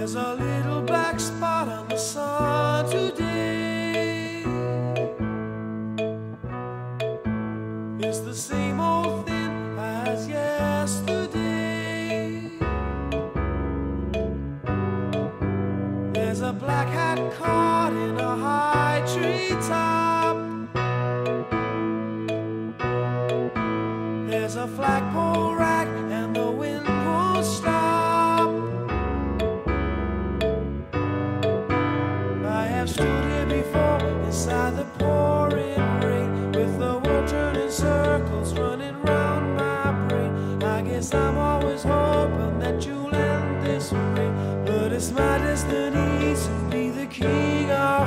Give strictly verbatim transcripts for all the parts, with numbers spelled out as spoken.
There's a little black spot on the sun today. It's the same old thing as yesterday. There's a black hat caught in a high tree top. There's a flagpole rack and the wind won't stop. I have stood here before inside the pouring rain, with the world turning circles running round my brain. I guess I'm always hoping that you'll end this way, but it's my destiny to be the king of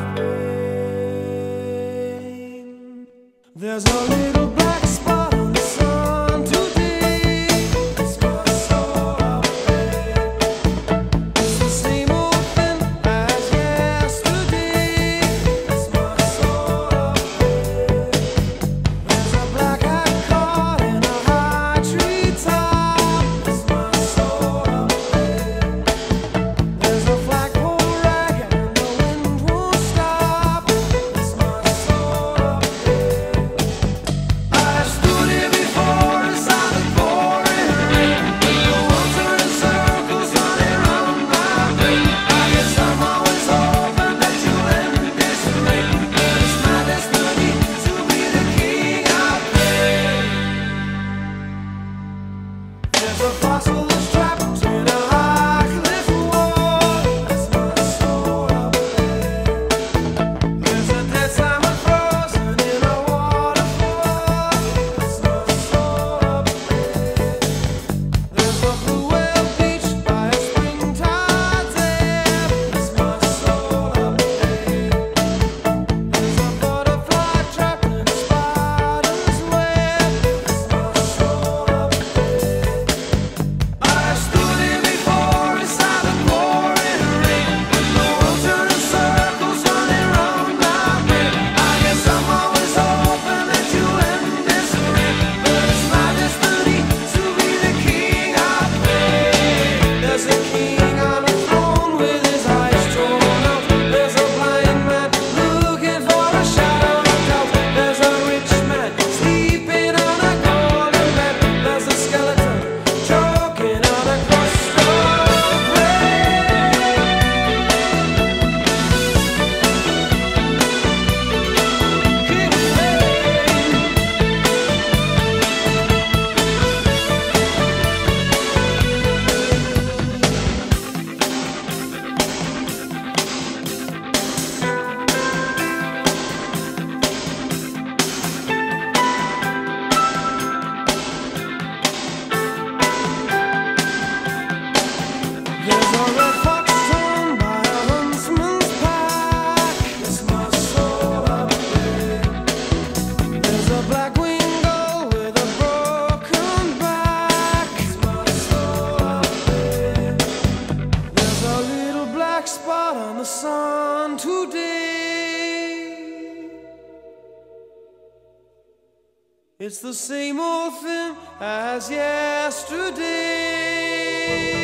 pain. There's a little black spot on the sun today. It's my soul of pain. It's the same old thing as yesterday. It's my soul of pain. There's a black hat caught in a high tree top. It's my soul of pain. There's a flagpole rag and the wind won't stop. It's my soul of pain. I stood here before inside the pouring rain, with the world turning circles running round my brain. I guess I'm always hoping that you'll end this way, but it's my destiny to be the king of pain. There's a fossil that's trapped in a high cliff wall. It's my soul of pain. There's a dead salmon frozen in a waterfall. It's my soul of pain. There's a blue whale beached by a springtide dam. It's my soul of pain. There's a butterfly trapped in a spider's web. It's my soul of pain. I stood here before inside the pouring rain, with the world turning circles running round my brain. I guess I'm always hoping that you'll end this way, but it's my destiny to be the king of pain. There's a king on a throne with his eyes torn out. There's a blind man looking for a shadow of doubt. There's a rich man sleeping on a golden bed. There's a skeleton choking on a crust of bread. King of pain. There's a red fox torn by a huntsman's pack. It's my soul of pain. There's a black winged gull with a broken back. It's my soul of pain. There's a little black spot on the sun today. It's the same old thing as yesterday.